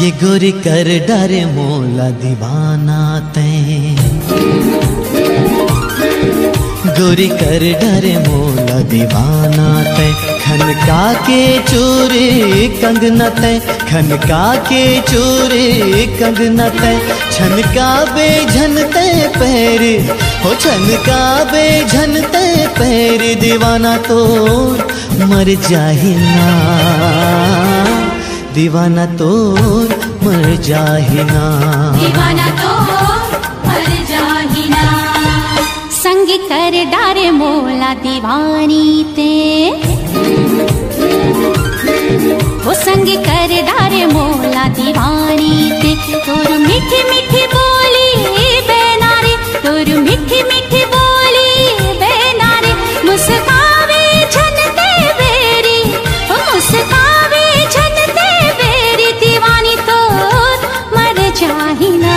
ये गोरी कर डारे मोला दीवाना तैं, गोरी कर डारे मोला दीवाना तैं। खनका के चोरे कंगना तैं, खनका के चोरे कंगना तैं। छनका बेझन तैं पैर हो, छनका बेझन तैं पैर। दीवाना तोर मर जाहि ना, दीवाना तोर मर जाहि ना, दीवाना तोर मर जाहि ना। संग कर डारे मोला दीवानी ते, वो संग कर डारे मोला दीवानी ते। तोर मीठी मीठी बोली बेनारे, तोर मीठी मीठी बोली बेनारे। मुस्कावे झनते बेरी, वो मुस्कावे झनते बेरी। दीवानी तोर मर जाहि ना,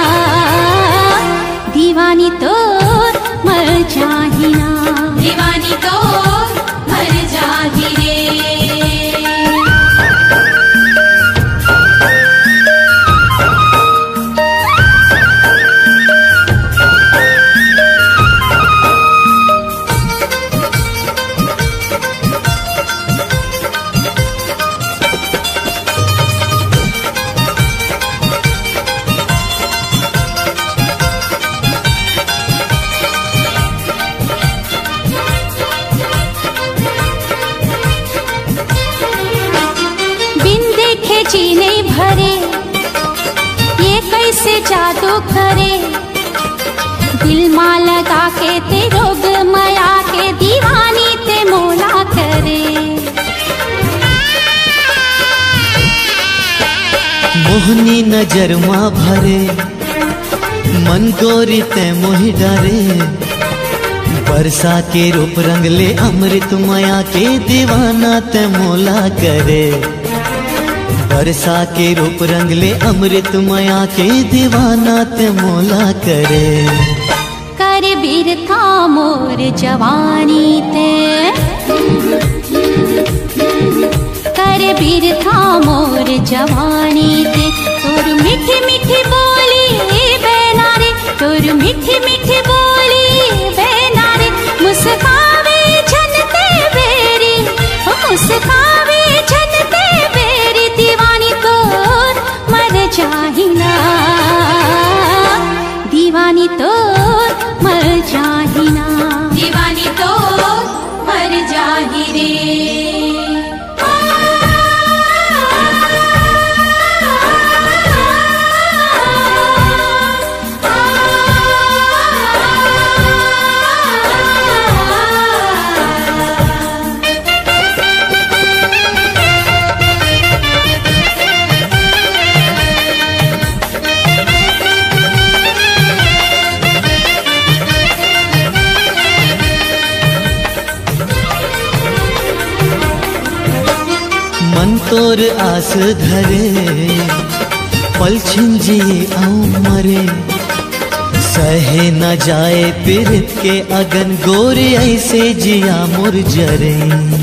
दीवानी तोर मर जाहि ना, दीवानी तोर मर जाहि रे। जी नहीं भरे ये कैसे जादू करे। दिल मां लगा के ते रोग माया के दीवानी ते मोला करे। मोहनी नजर मां भरे मन गोरी ते मोहि डरे। बरसा के रूप रंग ले अमृत माया के दीवाना ते मोला करे। बरसा के रूप रंग ले अमृत माया के दीवाना ते मोला करे। कर बीर था मोर जवानी ते, कर बीर था मोर जवानी ते। तोर मीठी मीठी बोली बेनारे, तोर मीठी मीठी बोली बेनारे। मुस्कावे झनते बेरी, मुस्कावे झनते बेरी। दीवानी तोर मर जाहि ना, दीवानी तोर मर जाहि ना, दीवानी तोर मर जाहि रे। मन तोर आस धरे पल छिन जिए आऊं मरे। सहे न जाए पीरित के अगन गोरे ऐसे जिया मुरझरे।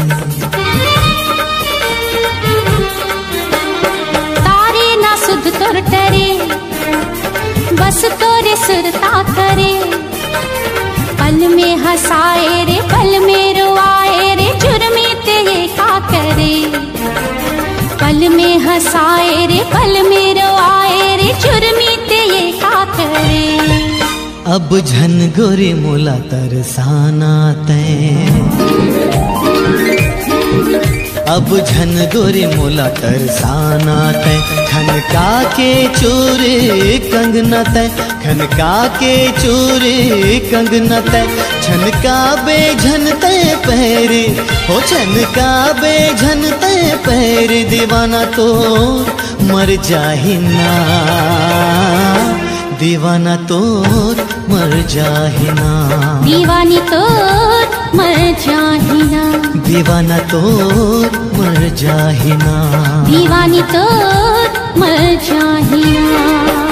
तारे ना सुध तोर टरे, बस तोरे सुरता करे। पल में हंसाए रे पल में रोआए रे, जुर्मी ते ये का करे। पल में हंसाए रे पल में रोआए रे, जुर्मी ते ये का करे। अब झन गोरी मोला तरसाना तैं, अब झन गोरी मोला तरसाना तैं। खनका के चोरे कंगना तैं, खनका के चोरे कंगना तैं। छनका बेझन तैं पैर हो, छनका बेझन तैं पैर। दीवाना तोर मर जाहि ना, दीवाना तोर मर जाहि ना, दीवानी तोर मर जाहि ना, दीवाना तोर मर जाहि ना, दीवानी तोर मर जाहि ना।